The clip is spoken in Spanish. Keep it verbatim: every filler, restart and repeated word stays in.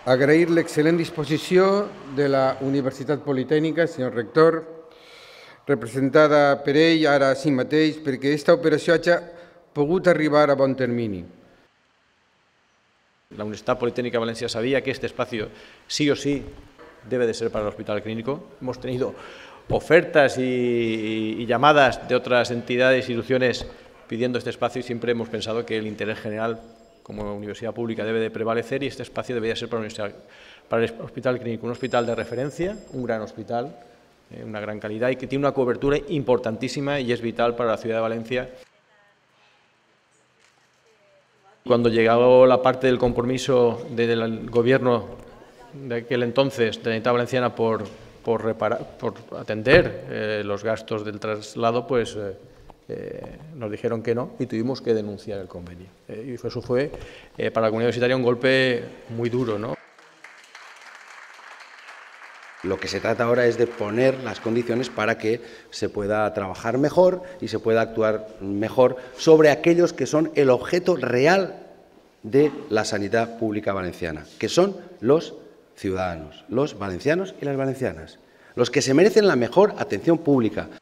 Agrair l'excel·lent disposició de la Universitat Politécnica, senyor rector, representada per ell ara sí mateix, perquè aquesta operació hagi pogut arribar a bon termini. La Universidad Politécnica de Valencia sabía que este espacio sí o sí debe de ser para el Hospital Clínico. Hemos tenido ofertas y, y, y llamadas de otras entidades e instituciones pidiendo este espacio y siempre hemos pensado que el interés general como universidad pública debe de prevalecer y este espacio debería ser para, para el Hospital Clínico, un hospital de referencia, un gran hospital, eh, una gran calidad y que tiene una cobertura importantísima y es vital para la ciudad de Valencia. Cuando llegó la parte del compromiso del gobierno de aquel entonces, de la Generalitat Valenciana, por, por, reparar, por atender eh, los gastos del traslado, pues eh, eh, nos dijeron que no y tuvimos que denunciar el convenio. Eh, y eso fue eh, para la comunidad universitaria un golpe muy duro, ¿no? Lo que se trata ahora es de poner las condiciones para que se pueda trabajar mejor y se pueda actuar mejor sobre aquellos que son el objeto real de la sanidad pública valenciana, que son los ciudadanos, los valencianos y las valencianas, los que se merecen la mejor atención pública.